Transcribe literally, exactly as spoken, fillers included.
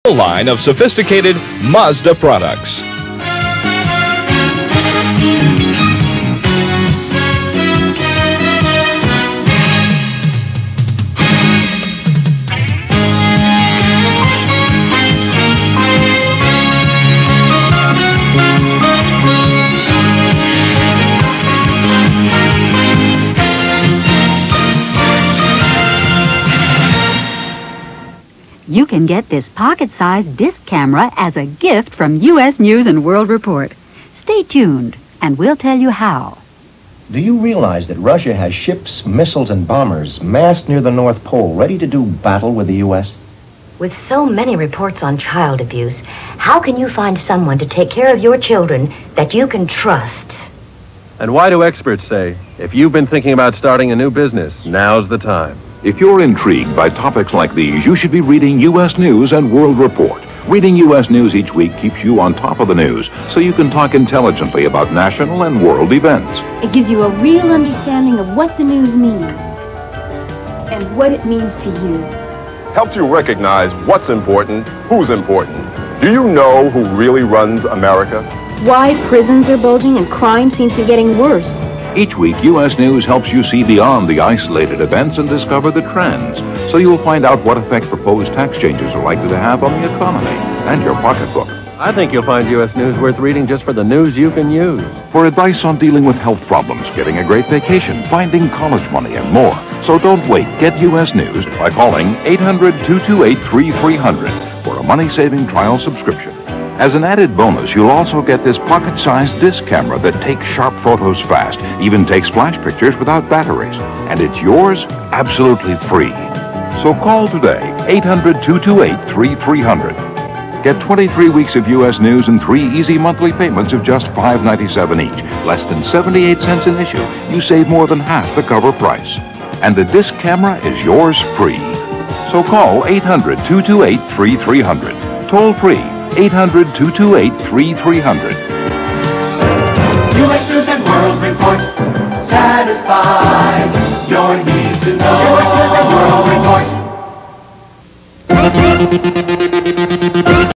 line of sophisticated Mazda products. You can get this pocket-sized disc camera as a gift from U S News and World Report. Stay tuned, and we'll tell you how. Do you realize that Russia has ships, missiles, and bombers massed near the North Pole, ready to do battle with the U S? With so many reports on child abuse, how can you find someone to take care of your children that you can trust? And why do experts say, if you've been thinking about starting a new business, now's the time? If you're intrigued by topics like these, you should be reading U S News and World Report. Reading U S News each week keeps you on top of the news, so you can talk intelligently about national and world events. It gives you a real understanding of what the news means and what it means to you. Helps you recognize what's important, who's important. Do you know who really runs America? Why prisons are bulging and crime seems to be getting worse. Each week, U S News helps you see beyond the isolated events and discover the trends, so you'll find out what effect proposed tax changes are likely to have on the economy and your pocketbook. I think you'll find U S News worth reading just for the news you can use. For advice on dealing with health problems, getting a great vacation, finding college money, and more. So don't wait. Get U S News by calling eight hundred, two two eight, three three hundred for a money-saving trial subscription. As an added bonus, you'll also get this pocket-sized disc camera that takes sharp photos fast, even takes flash pictures without batteries. And it's yours absolutely free. So call today, eight hundred, two two eight, three three hundred. Get twenty-three weeks of U S News and three easy monthly payments of just five ninety-seven each, less than seventy-eight cents an issue. You save more than half the cover price. And the disc camera is yours free. So call eight hundred, two two eight, three three hundred. Toll free, eight hundred, two two eight, three three hundred. U S News and World Report satisfies your need to know. U S News and World Report.